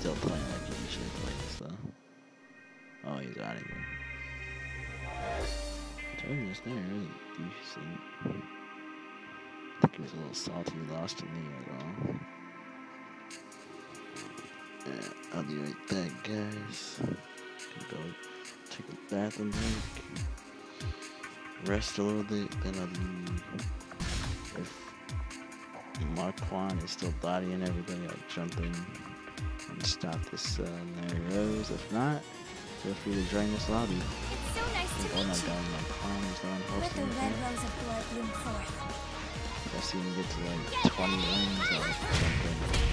still playing like he usually plays, though. Oh, he's out of here. During this thing really decent. I think he was a little salty he lost to Neo, though. Yeah, I'll be right back, guys. Go take a bathroom break. Rest a little bit, then I'll leave. If Marquand is still bodying everybody, I'll jump in and stop this Mary Rose. If not, feel free to join this lobby. It's so nice to meet you. Marquand is the one Let the hosting red it. rose of blood bloom forth. If I see him get to like 20 wins, I'll jump in.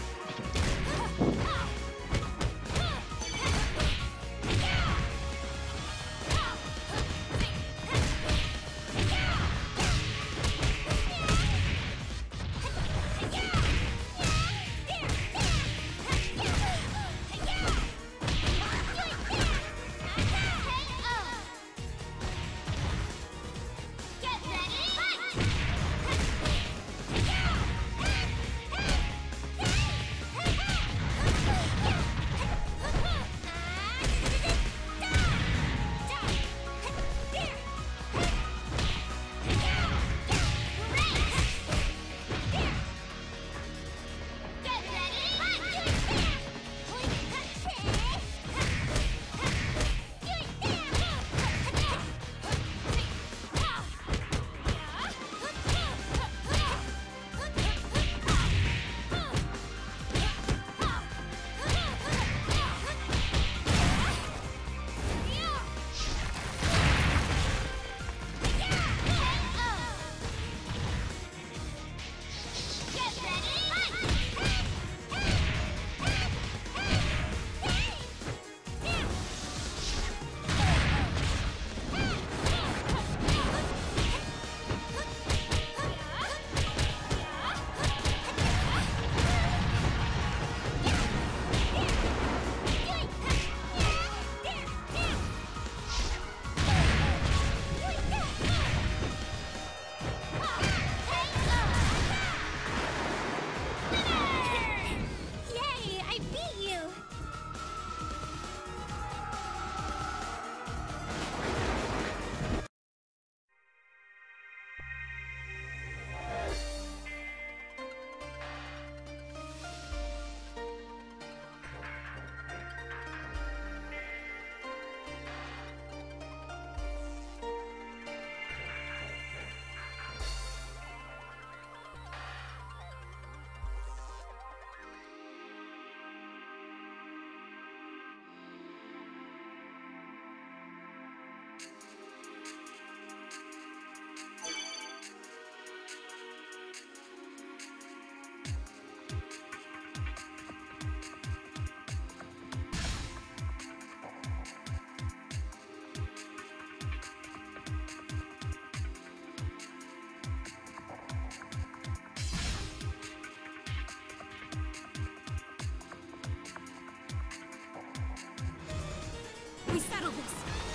We settle this.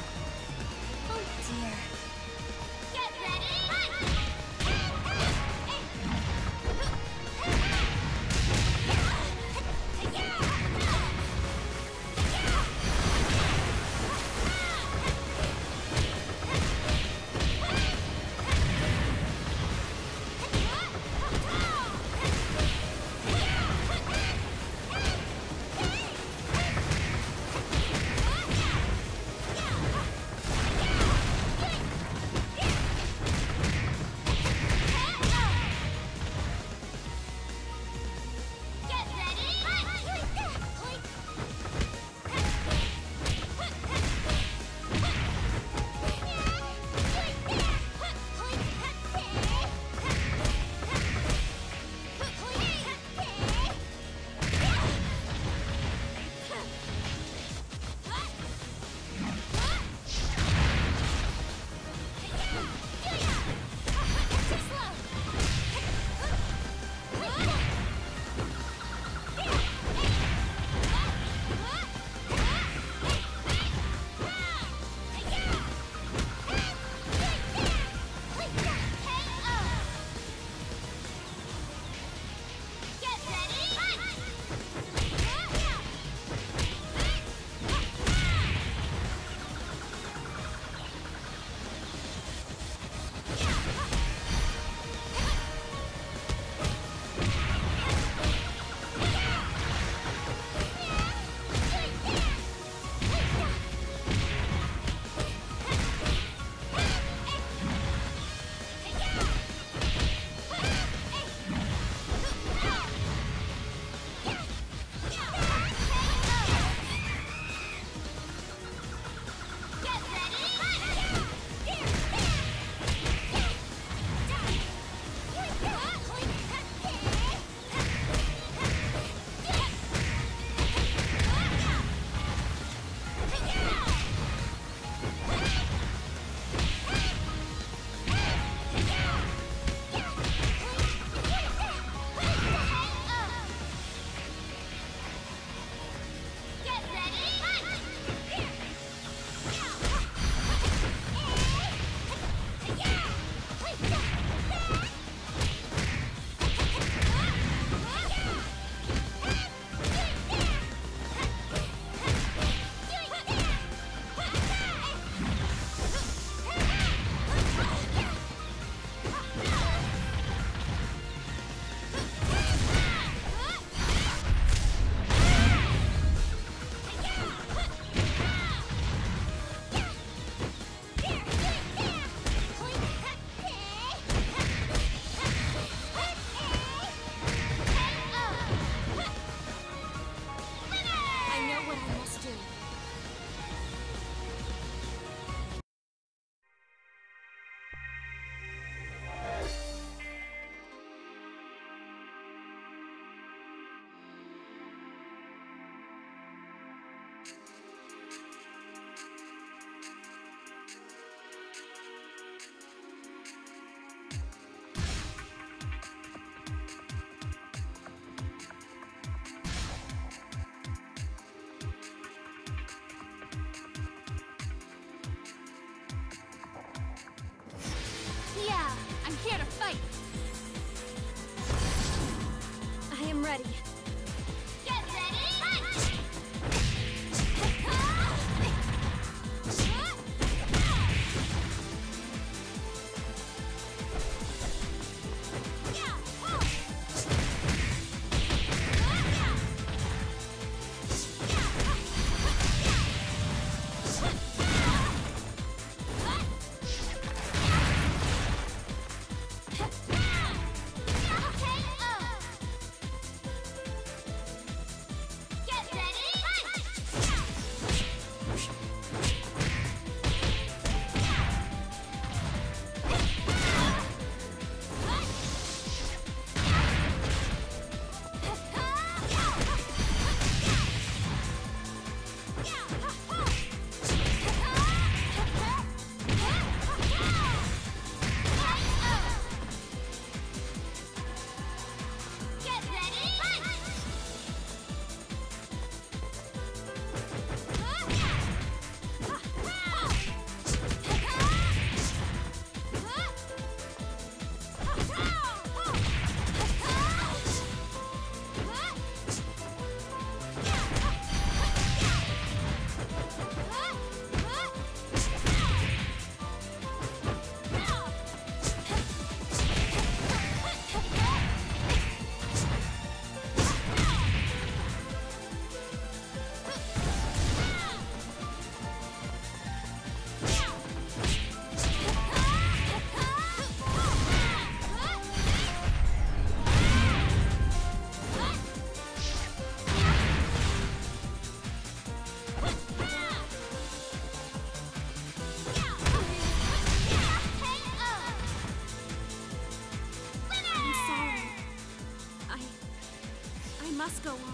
Oh dear. Get here to fight. I am ready. Get ready, fight! Must go on.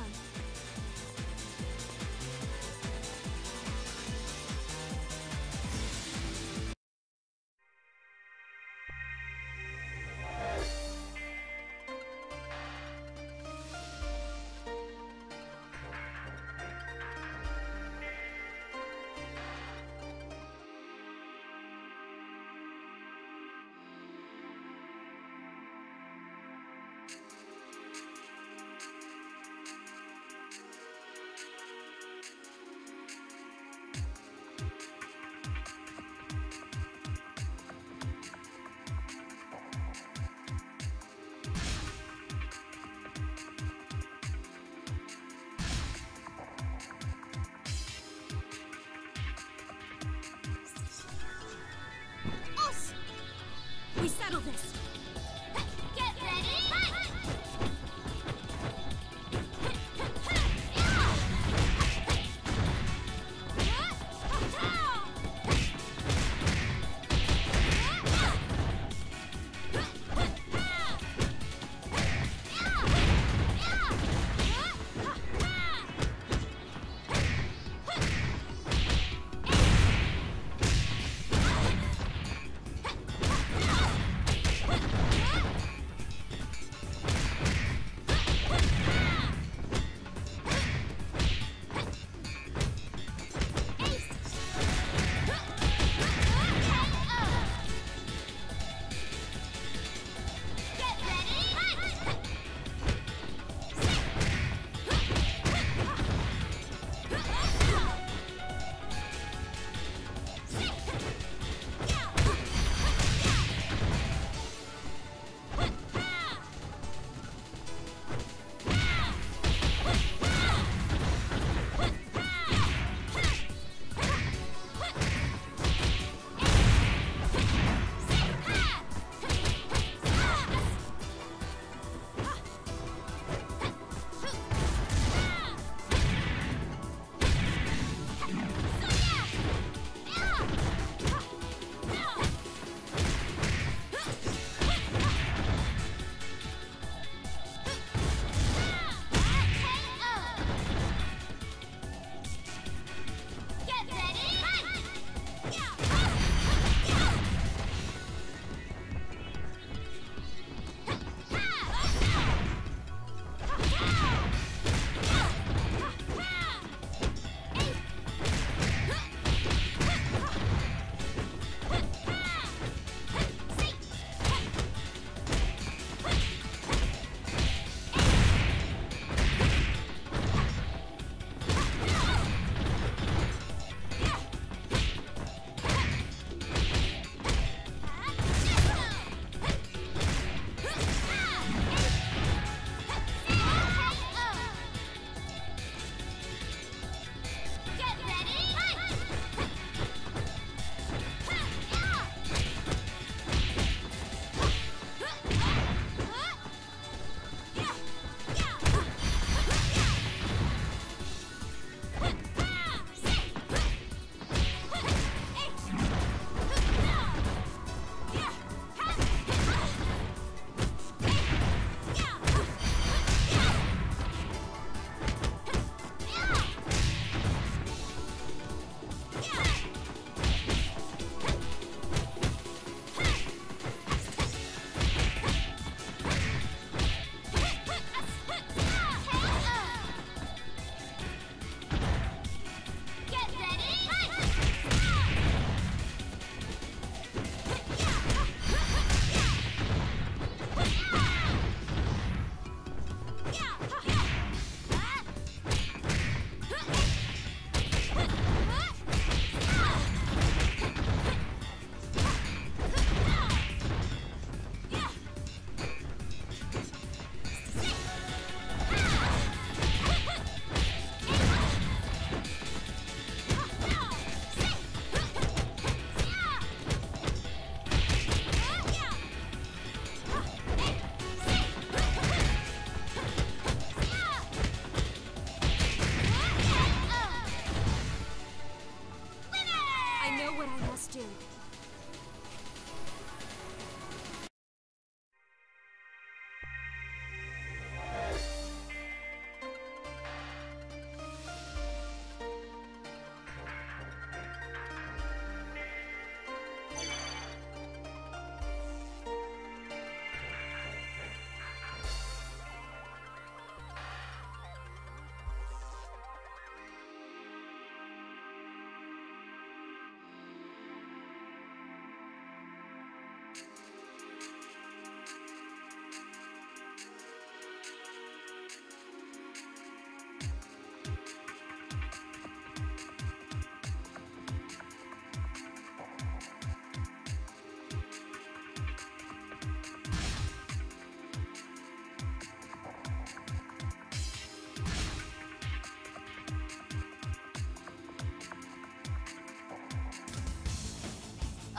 We settle this. Get ready, fight!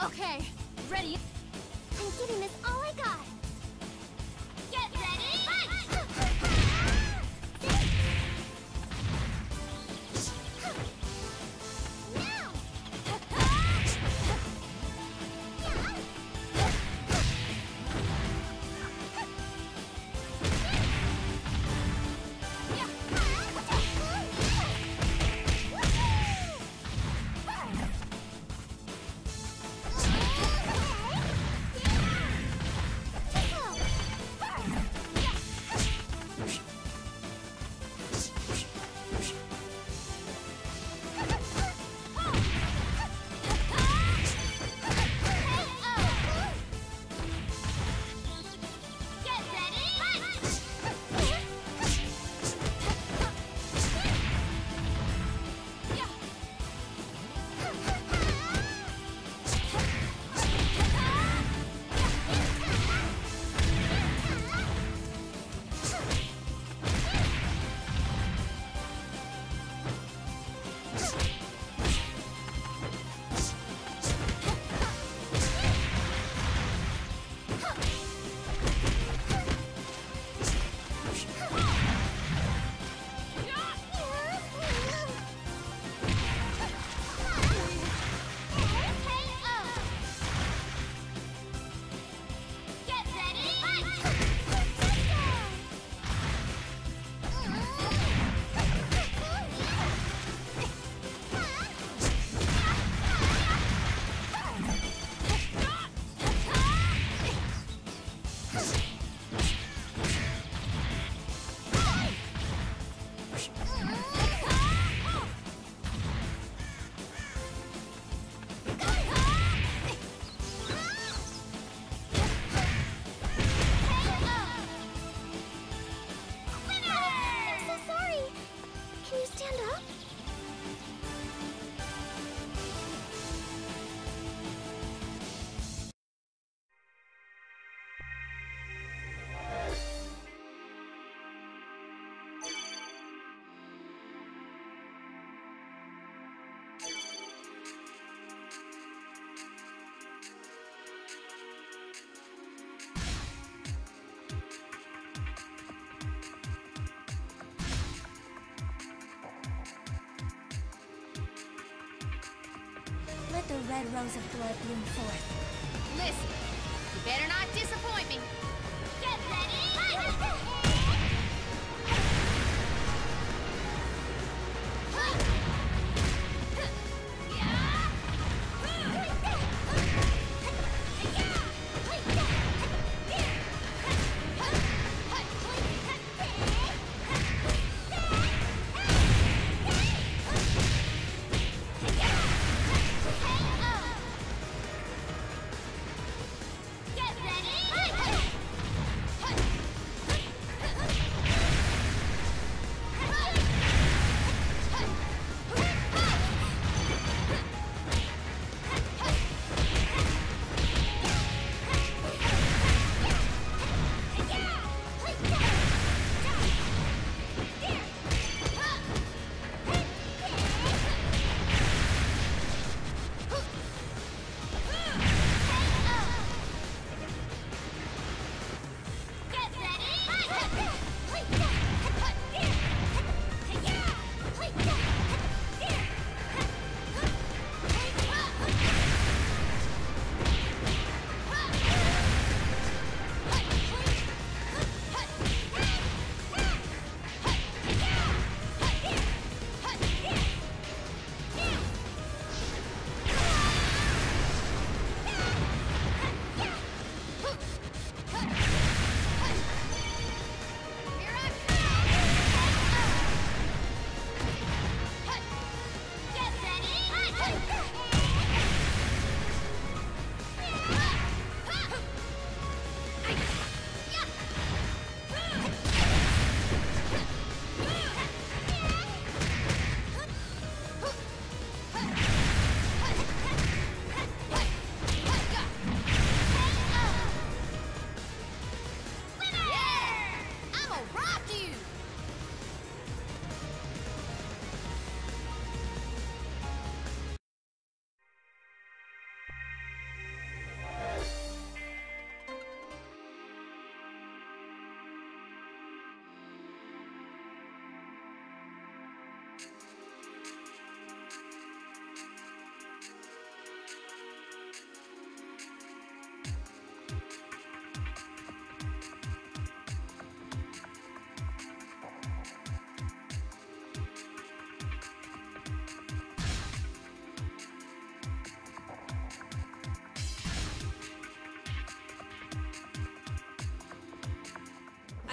Okay, ready? I'm giving this all I got. Get ready, fight! Now! Let the red rose of blood bloom forth. Listen, you better not disappoint me. Get ready, fight! Get ready, fight!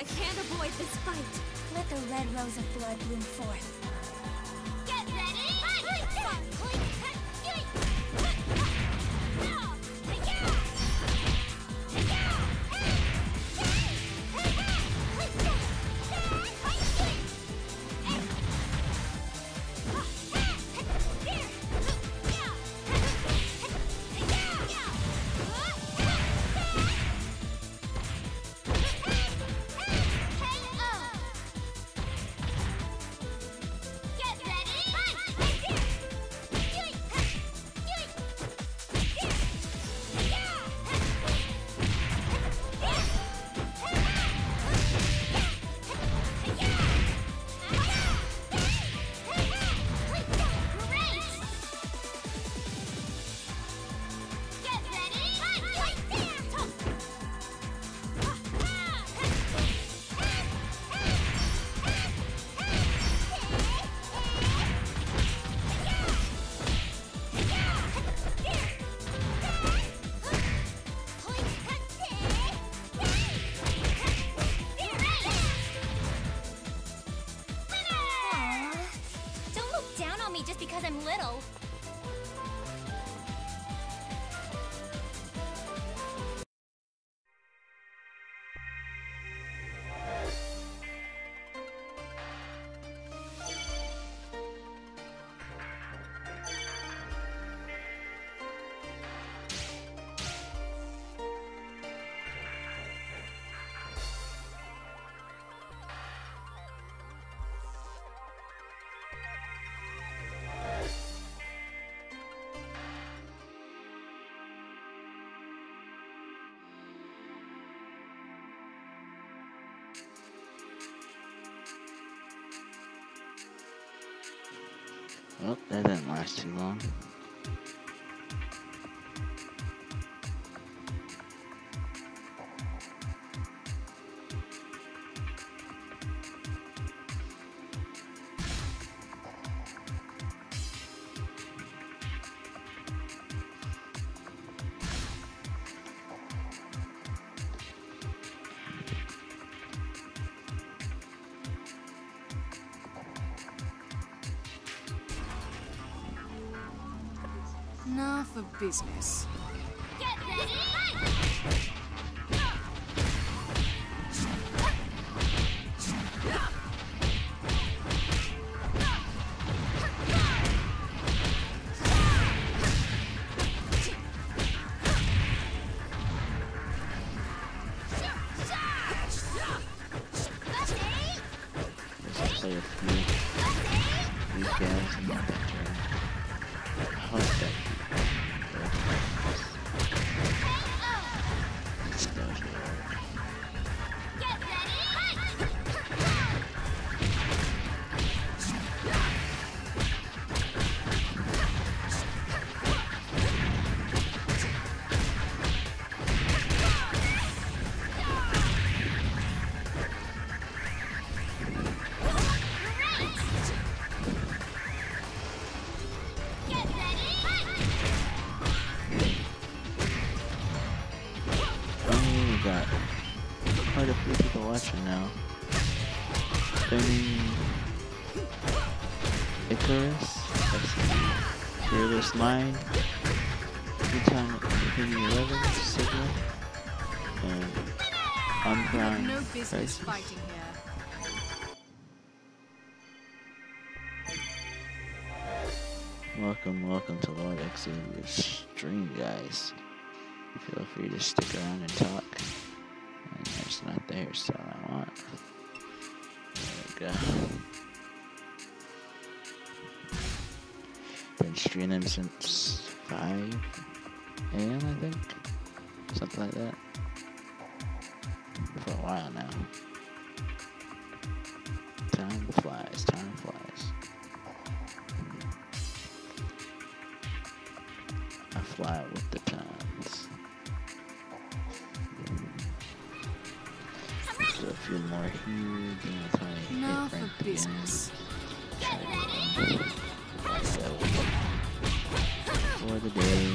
I can't avoid this fight. Let the red rose of blood bloom forth. Get ready! Just because I'm little. Well, that didn't last too long. Now for business. Get ready! Let's play a few guys in that turn. How's that? Got quite a few people watching now. Spinning Icarus, Fearless Mind, Anytime 11, Signal, and Unbound No business Crisis. fighting here. Welcome to Lord Xavier's stream, guys. Feel free to stick around and talk. And there's not there, so I want. There we go. Been streaming since 5 a.m. I think. Something like that. For a while now. Time flies, time flies. I fly with the times. So a few more here, then I'll try to Now hit rank for business. So, for the day.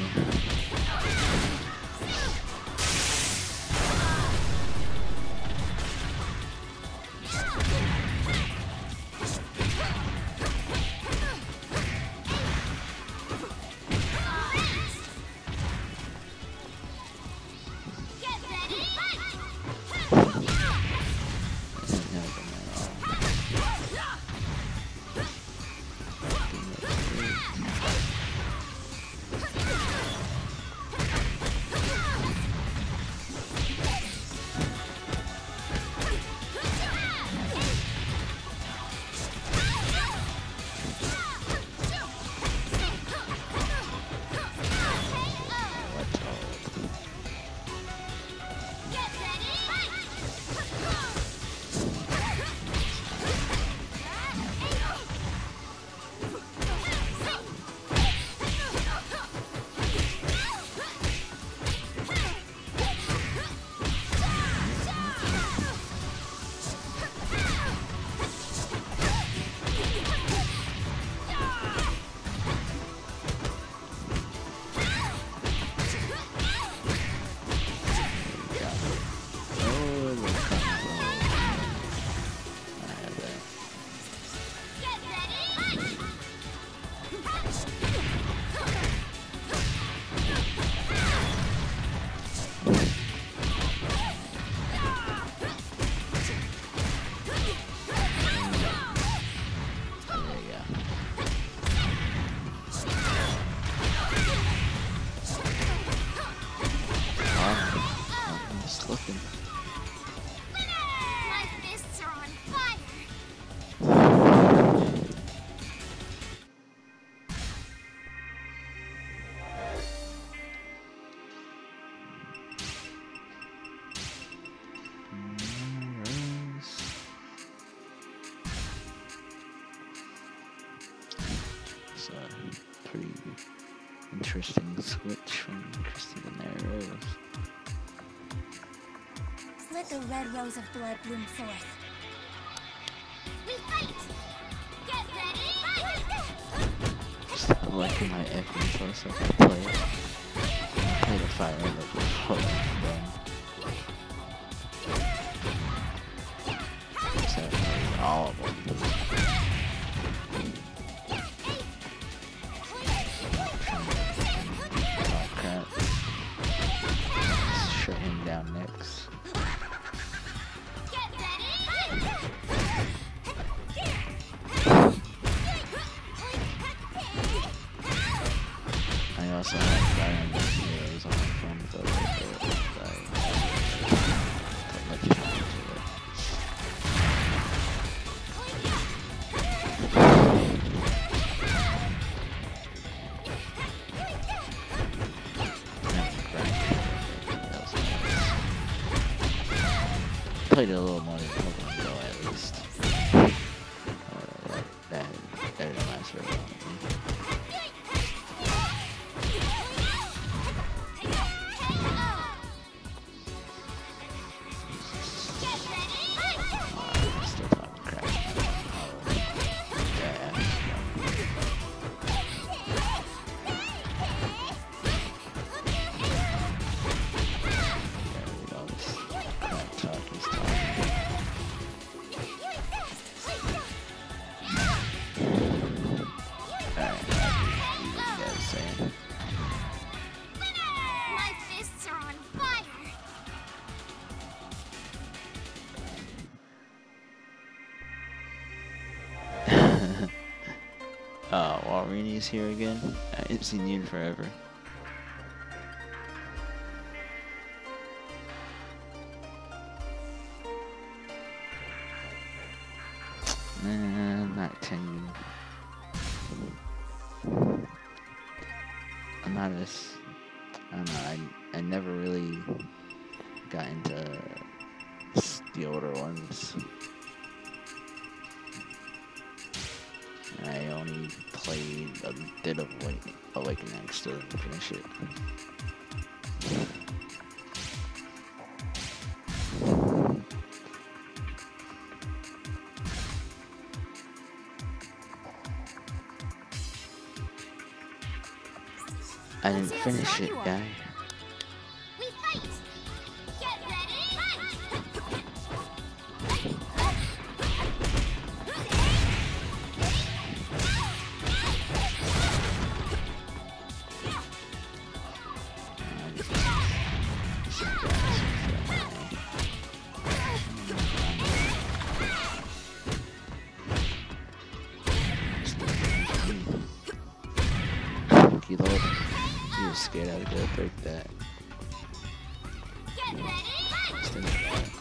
My fists are on fire. It's a pretty interesting switch from Christina Rose. Let the red rose of blood bloom forth. We fight. Get ready. Fight. Just liking my effing close up I play it. I play the Fire Emblem before then. So all of them. Oh crap. Let's shut him down next. Get ready. I also have Fire Emblem Heroes on my phone for a little bit. Don't let you into it. Played it a little more than Pokemon Go at least. That didn't last very long. Still talking crap. Yeah. There we go. This crap talk is talking. Alright, you guys saying. My fists are on fire. Walrini's here again. I haven't seen you in forever. Nah, not Tengu. I'm not as... I don't know, I never really got into the older ones. I only played a bit of Awakening X to finish it. I didn't see how finish strong it, you are. guy. We fight. Get ready. Fight. Kilo, you were scared I was gonna break that. Get ready. Just think about it.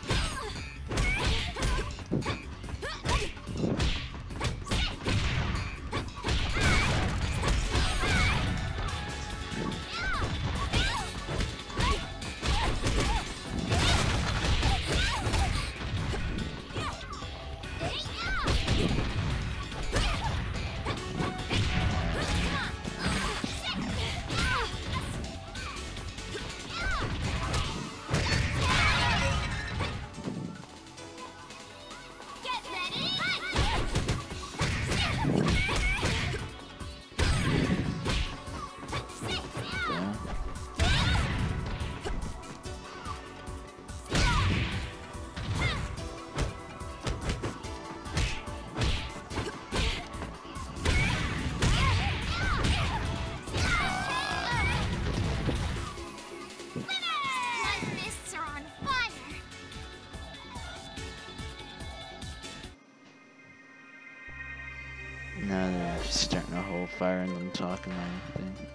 Now they're starting a whole fire and them talking and everything.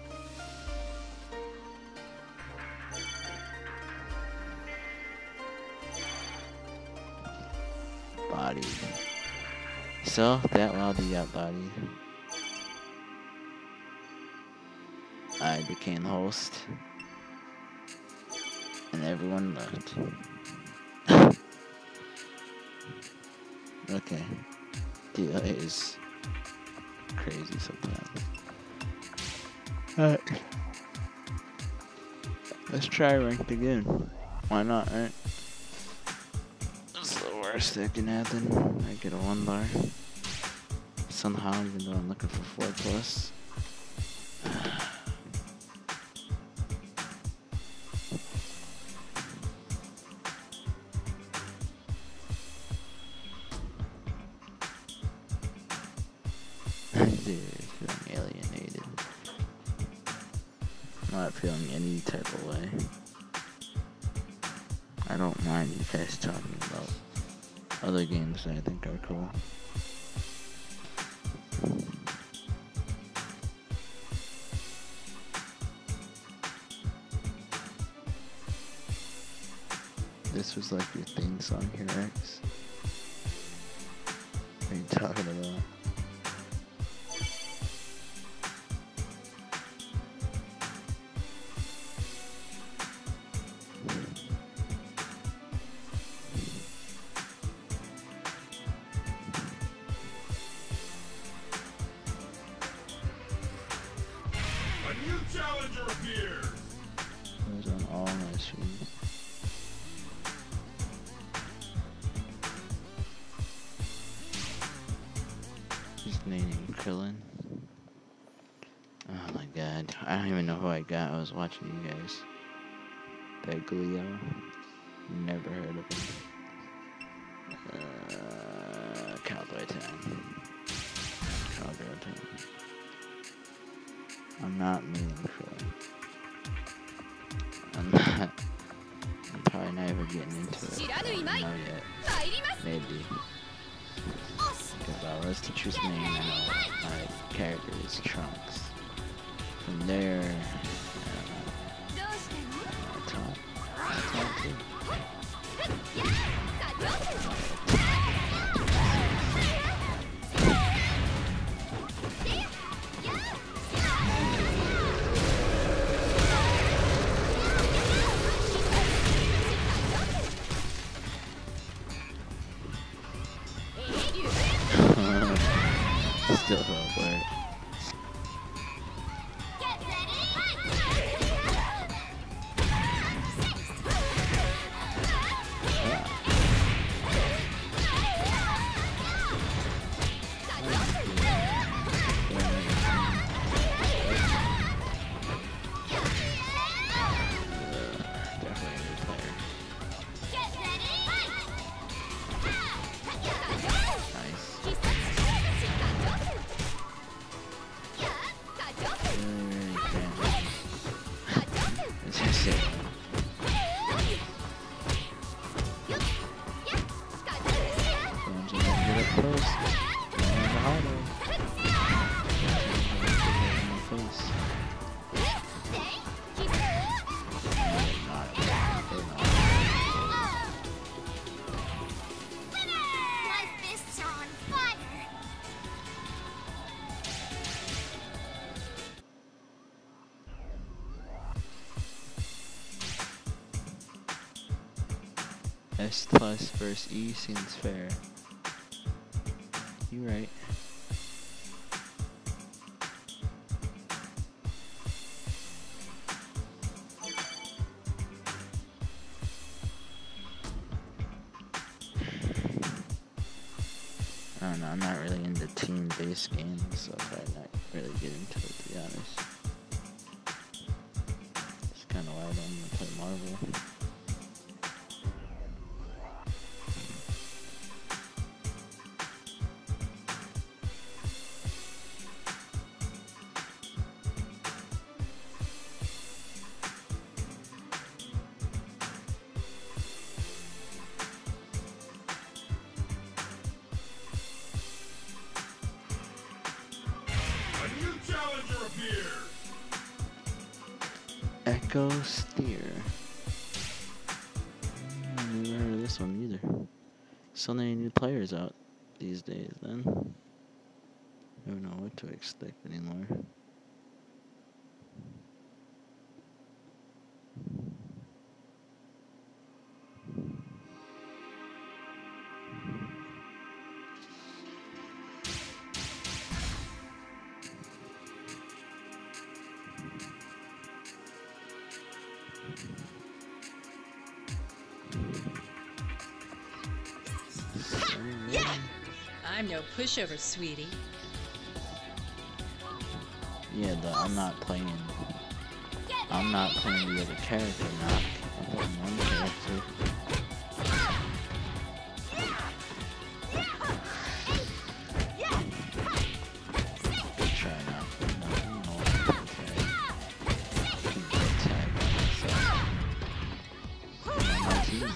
Body. So that while they got body, I became the host, and everyone left. Okay, DLA is crazy sometimes. Alright, let's try ranked again. Why not, right? That's the worst that can happen. I get a 1 bar. Somehow, even though I'm looking for 4 plus. Dude, feeling alienated. I'm not feeling any type of way. I don't mind you guys talking about other games that I think are cool. This was like your theme song here, X. What are you talking about? Challenger appears! It was on all my streams. His name Krillin. Oh my god. I don't even know who I got. I was watching you guys. Beglio. Never heard of him. Cowboy Time. Cowboy Time. I'm not meaning Krillin. I'm probably not even getting into it. I don't know yet. Maybe. If I was to choose a name, I know my character is Trunks. From there, I talk too. Still won't work. S plus versus E seems fair. You right. I don't know, I'm not really into team-based games, so I not really get into it, to be honest. It's kind of why I don't even play Marvel. Echo Steer. Never heard of this one either. So many new players out these days then. I don't know what to expect anymore. I'm no pushover, sweetie. Yeah, I'm not playing the other character now. I'm playing one character. Try not to nothing more. Keep the tag on my team.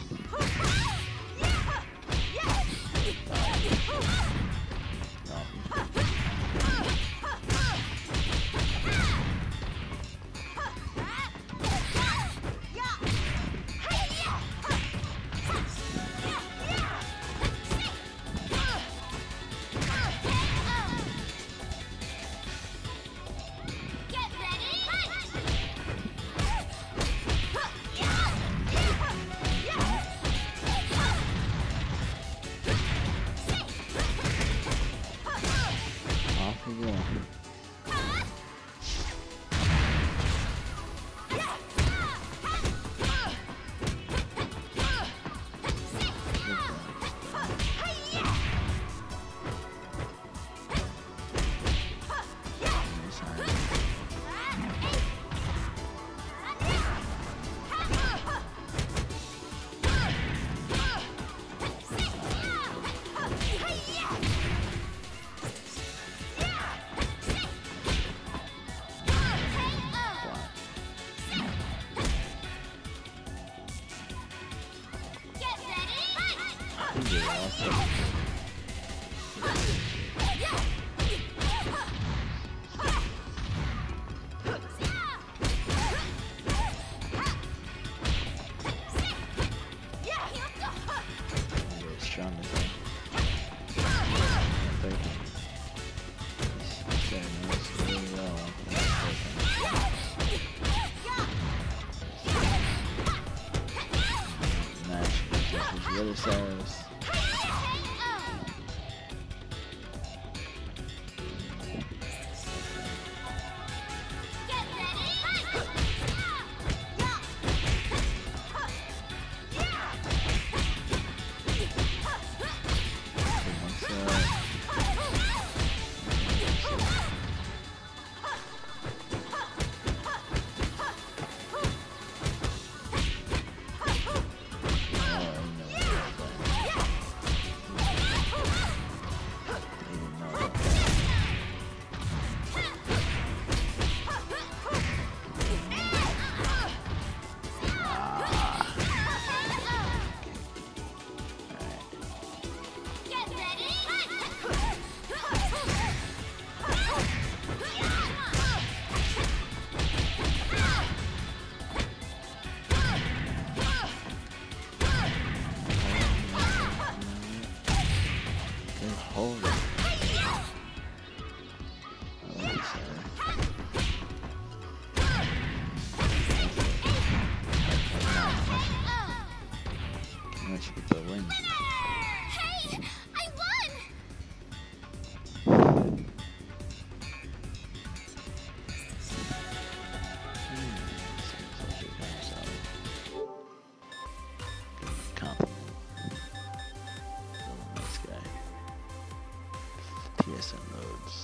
PSN loads.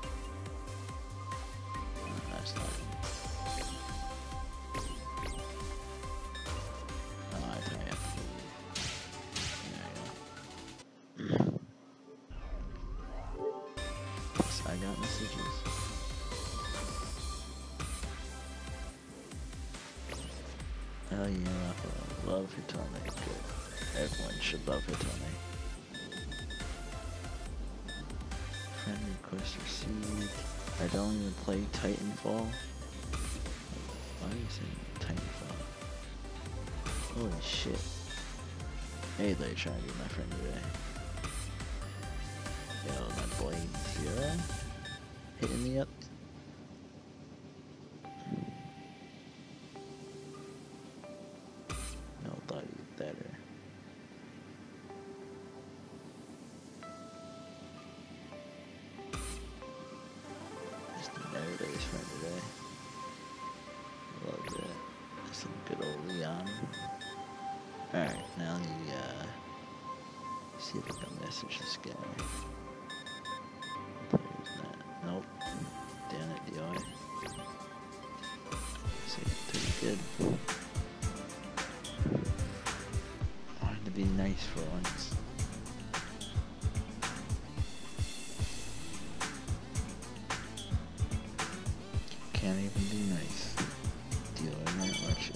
That's not. Oh, I think I have to. There you go. Yes, I got messages. Oh yeah, love Hitone. Good. Everyone should love Hitone. Friend request received. I don't even play Titanfall. Why are you saying Holy shit. Hey, they trying to get my friend today. Yo, my boy Zira hitting me up. No, thought he was better. Just another day's friend today. Love that. Some good old Leon. Alright, now the see if I can message this guy. There's that. Nope. Damn it, DI. Seems pretty good. Wanted to be nice for once. Can't even be nice. DI won't let you.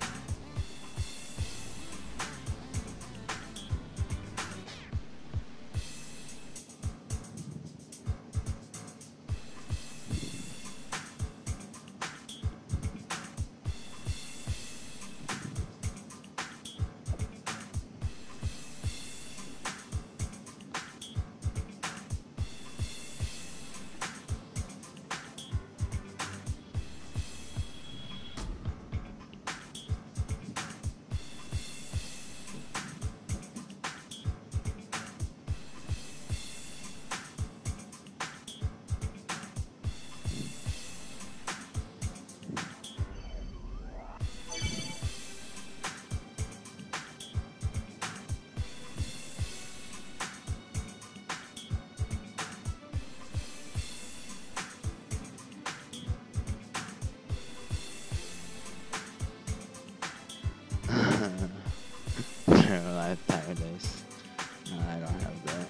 Live Paradise. No, I don't have that.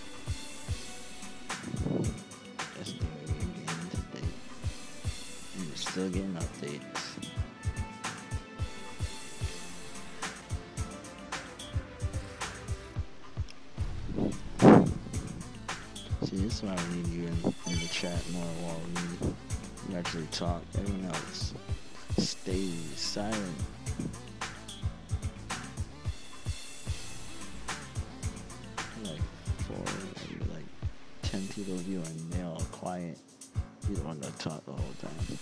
Just do it again today. And we're still getting updates. See, this is why we need you in the chat more while we actually talk. Everyone else stays silent. Maybe like 10 people of you and they all quiet. You don't want to talk the whole time.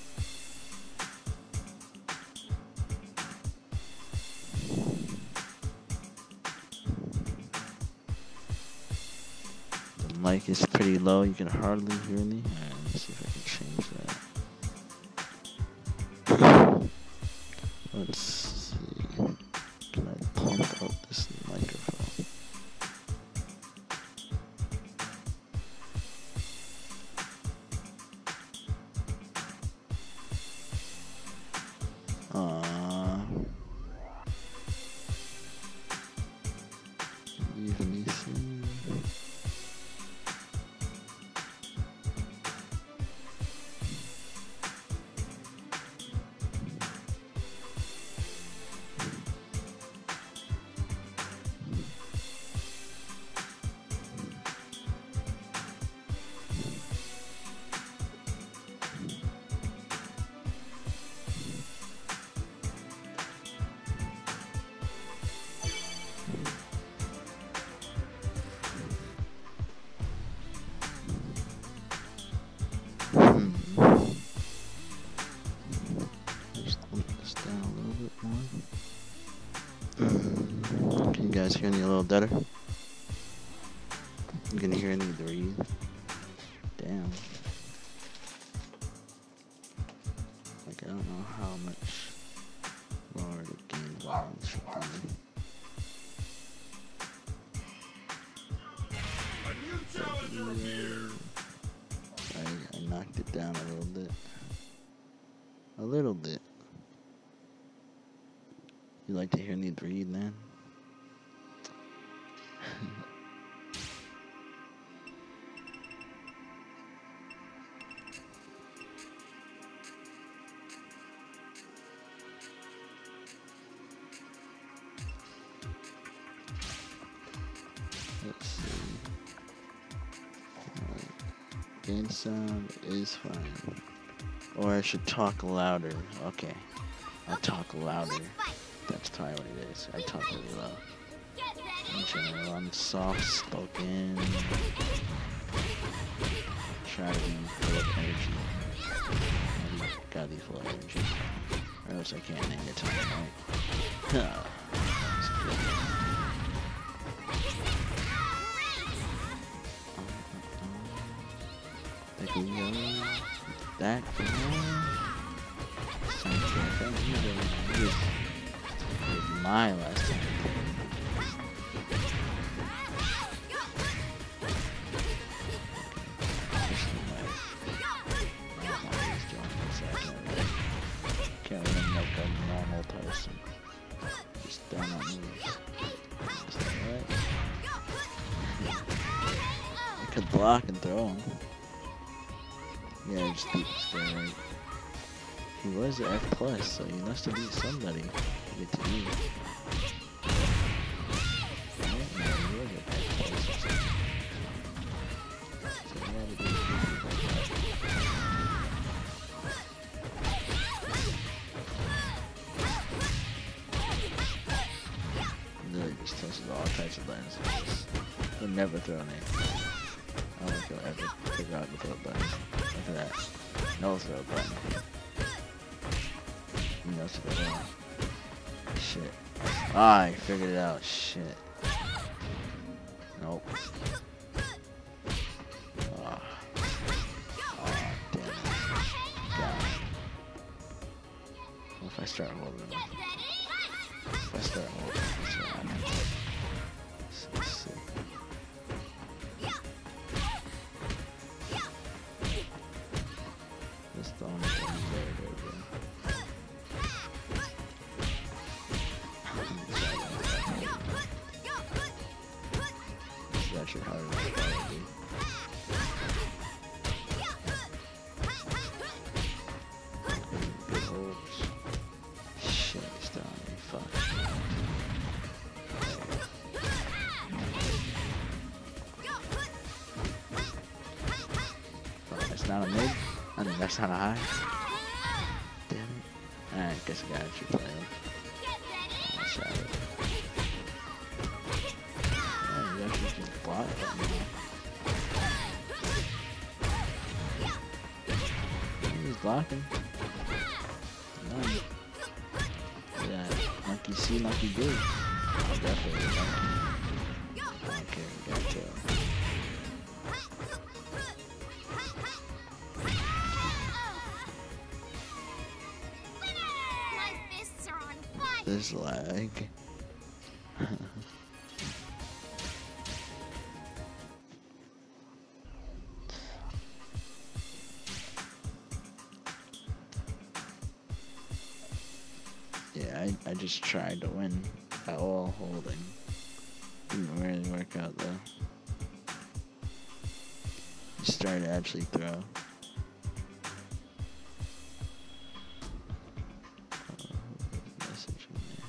The mic is pretty low, you can hardly hear me. Alright, let me see if I can change that. Let's see. Can I pump up this microphone? Even see. Can you guys hear me a little better? You can hear me breathe. Damn. Like I don't know how much lower the gain volume should be. I knocked it down a little bit. A little bit. You like to hear me breathe, man? Let's see. Gain sound is fine. Or I should talk louder. Okay. I'll talk louder. Let's fight. That's probably what it is. I talk really low. Get ready. In general, I'm soft spoken. Try to be full of energy. Gotta be full of energy. Or else I can't name the time, right? There we go. That guy. He was my last time. Can't even make a normal person. Just don't move. Is that right? I could block and throw him. Yeah, just beat this guy, right? He was F+, so he must have beat somebody to get to E. Right? No, he was F+. So he had to be really just touches all types of buttons. He'll never throw an A. I don't think he'll ever figure out to throw buttons. Look at that. No throw button. He knows to go down. Shit. Ah, I figured it out. Shit. Nope. Ah. Ah, damn it. Down. What if I start holding him? If I start holding him, that's what I'm gonna do. So sick. That's the only thing there, bro. This is actually harder than I thought it would be. Good holds. Shit, he's throwing me. Fuck. Fuck, that's not a mid. I mean, that's not a high. Damn it. Alright, guess I gotta actually play him. Let's have it. Oh, you actually just block it now. He's blocking. Nice. Yeah, monkey see, monkey do. Oh, definitely monkey. Okay, we got kill. My fists are on fire. This lag. Yeah, I just tried to win by all holding. Didn't really work out though. Just started to actually throw. Message in there.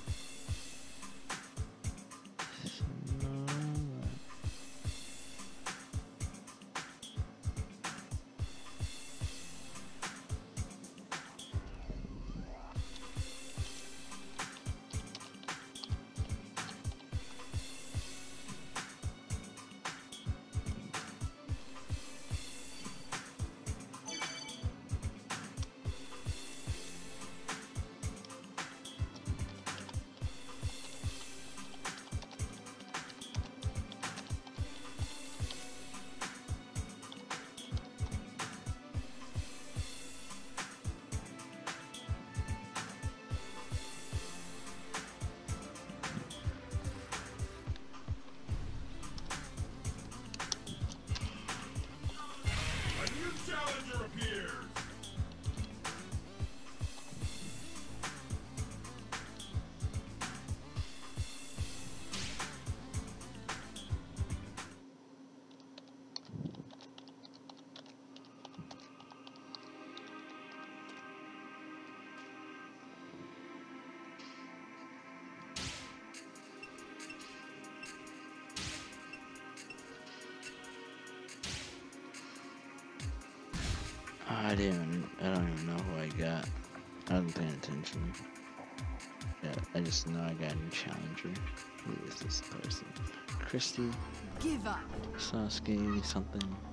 I don't even know who I got. I wasn't paying attention. Yeah, I just know I got a new challenger. Who is this person? Christy, Give up. Sasuke, something.